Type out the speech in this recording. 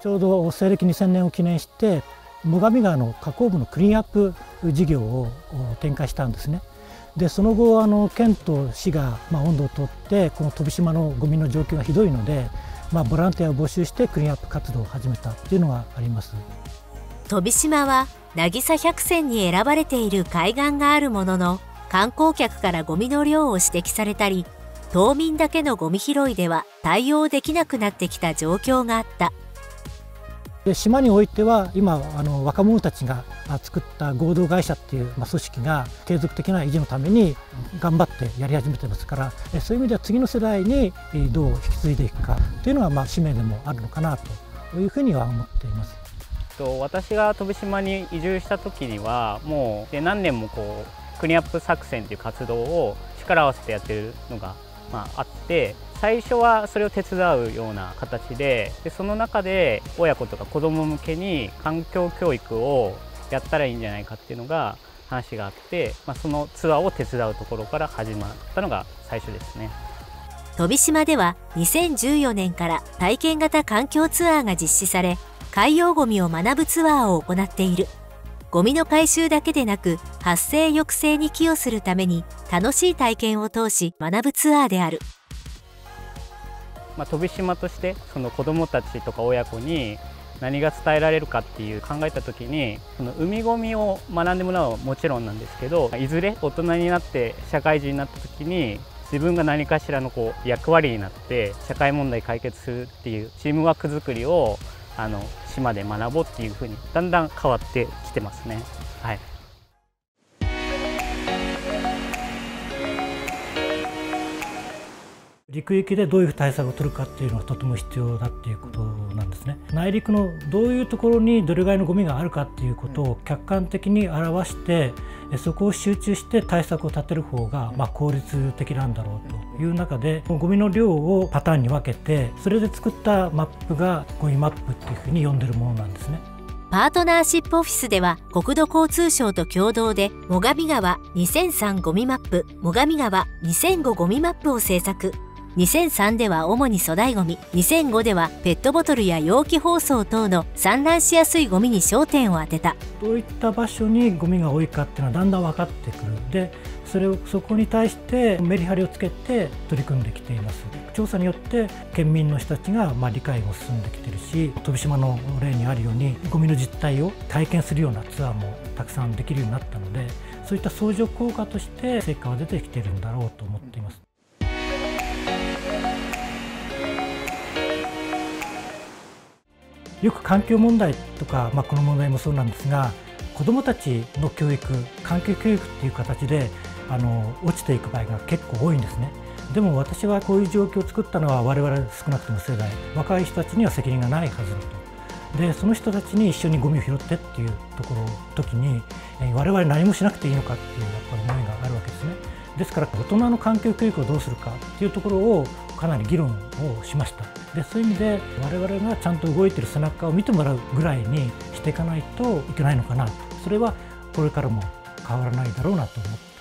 ちょうど西暦2000年を記念して最上川の河口部のクリーンアップ事業を展開したんですね。でその後県と市が音頭を取ってこの飛島のゴミの状況がひどいので、ボランティアを募集してクリーンアップ活動を始めたっていうのがあります。 飛島は渚百選に選ばれている海岸があるものの、観光客からゴミの量を指摘されたり、島民だけのゴミ拾いでは対応できなくなってきた状況があった。 で島においては今若者たちが作った合同会社っていう組織が継続的な維持のために頑張ってやり始めてますから、そういう意味では次の世代にどう引き継いでいくかというのが使命でもあるのかなというふうには思っています。 私が飛島に移住した時にはもう何年もクリーンアップ作戦という活動を力を合わせてやってるのがあって、最初はそれを手伝うような形で、その中で親子とか子ども向けに環境教育をやったらいいんじゃないかっていうのが話があって、そのツアーを手伝うところから始まったのが最初ですね。 飛島では2014年から体験型環境ツアーが実施され、海洋ゴミを学ぶツアーを行っている。ゴミの回収だけでなく発生抑制に寄与するために楽しい体験を通し学ぶツアーである。 飛島としてその子どもたちとか親子に何が伝えられるかっていう考えた時に、その海ゴミを学んでもらうのはもちろんなんですけど、いずれ大人になって社会人になった時に自分が何かしらの役割になって社会問題解決するっていうチームワーク作りを島で学ぼうっていうふうにだんだん変わってきてますね。はい。 陸域でどういう対策を取るかっていうのがとても必要だっていうことなんですね。内陸のどういうところにどれぐらいのゴミがあるかっていうことを客観的に表して、そこを集中して対策を立てる方が効率的なんだろうという中で、ゴミの量をパターンに分けて、それで作ったマップがゴミマップっていうふうに呼んでるものなんですね。 パートナーシップオフィスでは国土交通省と共同で最上川2003ゴミマップ、最上川2005ゴミマップを制作。2003では主に粗大ゴミ、2005ではペットボトルや容器包装等の散乱しやすいゴミに焦点を当てた。 どういった場所にゴミが多いかっていうのはだんだん分かってくる。でそこに対してメリハリをつけて取り組んできています。調査によって県民の人たちが理解も進んできてるし、飛島の例にあるようにゴミの実態を体験するようなツアーもたくさんできるようになったので、そういった相乗効果として成果は出てきているんだろうと思っています。よく環境問題とか、この問題もそうなんですが、子どもたちの教育、環境教育っていう形で落ちていく場合が結構多いんですね。でも私はこういう状況を作ったのは我々少なくとも世代、若い人たちには責任がないはずだと。でその人たちに一緒にゴミを拾ってっていう時に我々何もしなくていいのかっていうやっぱり思いがあるわけですね。ですから大人の環境教育をどうするかっていうところをかなり議論をしました。でそういう意味で我々がちゃんと動いてる背中を見てもらうぐらいにしていかないといけないのかなと。それはこれからも変わらないだろうなと思って